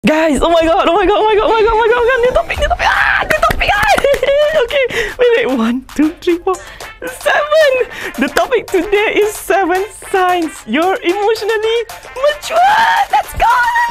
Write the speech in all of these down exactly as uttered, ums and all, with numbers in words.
Guys, oh my god, oh my god, oh my god, oh my god, oh my god, oh my god, new topic, new topic, ah, new topic, ah. Okay, wait, wait, one, two, three, four, seven. The topic today is seven signs you're emotionally mature. Let's go.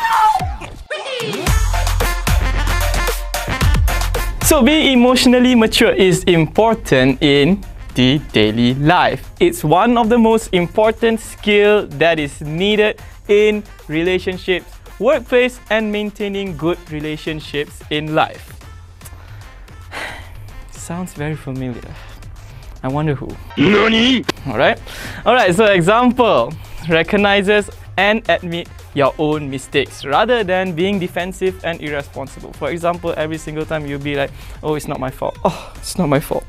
So being emotionally mature is important in the daily life. It's one of the most important skills that is needed in relationships, workplace, and maintaining good relationships in life. Sounds very familiar. I wonder who. Nani? Alright. Alright, so example. Recognizes and admit your own mistakes rather than being defensive and irresponsible. For example, every single time you'll be like, oh, it's not my fault. Oh, it's not my fault.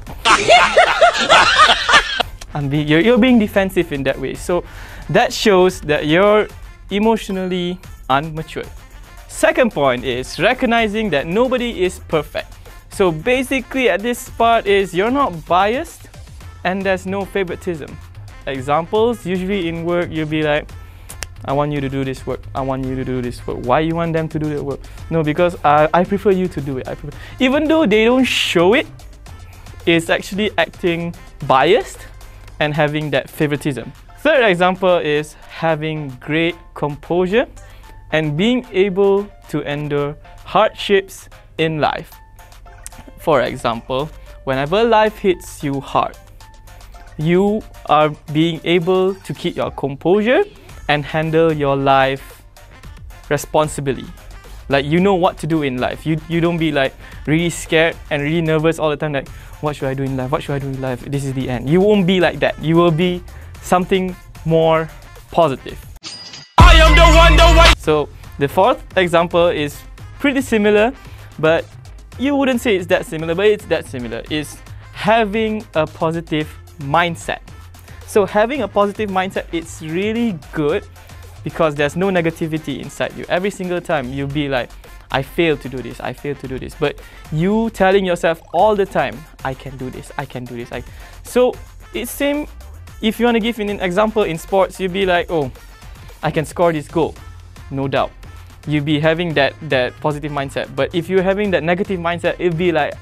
I'm being, you're, you're being defensive in that way. So that shows that you're emotionally unmature. Second point is recognizing that nobody is perfect. So basically at this part is you're not biased and there's no favoritism. Examples, usually in work you'll be like, I want you to do this work, I want you to do this work. Why you want them to do that work? No, because I, I prefer you to do it. I prefer. Even though they don't show it, it's actually acting biased and having that favoritism. Third example is having great composure and being able to endure hardships in life. For example, whenever life hits you hard, you are being able to keep your composure and handle your life responsibly. Like, you know what to do in life. You, you don't be like really scared and really nervous all the time, like, what should I do in life? What should I do in life? This is the end. You won't be like that. You will be something more positive. I am the one, the one. So the fourth example is pretty similar, but you wouldn't say it's that similar, but it's that similar. Is having a positive mindset. So having a positive mindset, it's really good because there's no negativity inside you. Every single time you'll be like, I failed to do this, I failed to do this. But you telling yourself all the time, I can do this, I can do this. I... So it's same, if you want to give an example in sports, you'll be like, oh, I can score this goal, no doubt. You'll be having that, that positive mindset. But if you're having that negative mindset, it'll be like,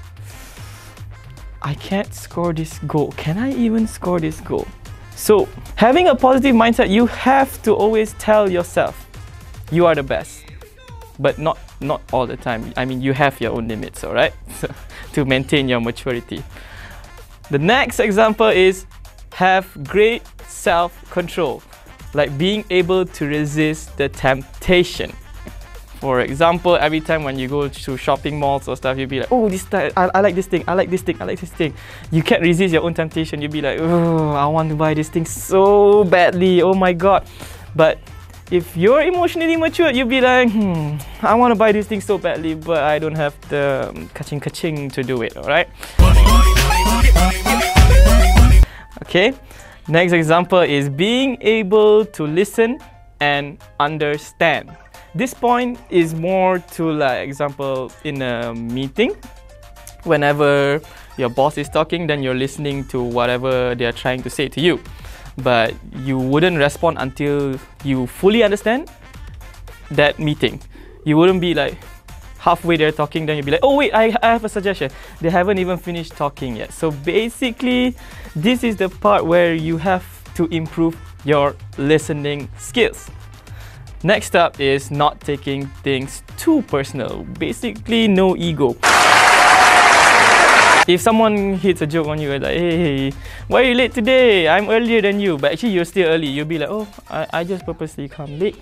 I can't score this goal. Can I even score this goal? So having a positive mindset, you have to always tell yourself you are the best, but not not all the time. I mean, you have your own limits, all right? So, to maintain your maturity. The next example is have great self-control, like being able to resist the temptation. For example, every time when you go to shopping malls or stuff, you'll be like, oh, this I, I like this thing, I like this thing, I like this thing. You can't resist your own temptation. You'll be like, oh, I want to buy this thing so badly, oh my god. But if you're emotionally mature, you'll be like, hmm, I want to buy this thing so badly, but I don't have the um, kaching-kaching to do it, alright? Okay, next example is being able to listen and understand. This point is more to, like, example in a meeting. Whenever your boss is talking, then you're listening to whatever they are trying to say to you. But you wouldn't respond until you fully understand that meeting. You wouldn't be like halfway there talking, then you'll be like, oh wait, I, I have a suggestion. They haven't even finished talking yet. So basically, this is the part where you have to improve your listening skills. Next up is not taking things too personal. Basically, no ego. If someone hits a joke on you, like, hey, why are you late today? I'm earlier than you. But actually, you're still early. You'll be like, oh, I, I just purposely come late.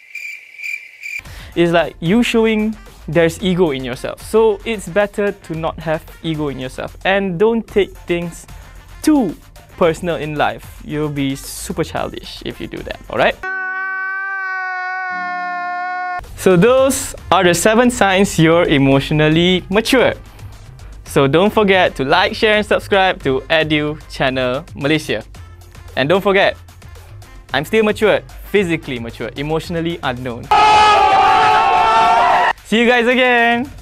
It's like you showing there's ego in yourself. So it's better to not have ego in yourself. And don't take things too personal in life. You'll be super childish if you do that, alright? So those are the seven signs you're emotionally mature. So don't forget to like, share and subscribe to Edu Channel Malaysia. And don't forget, I'm still mature, physically mature, emotionally unknown. See you guys again!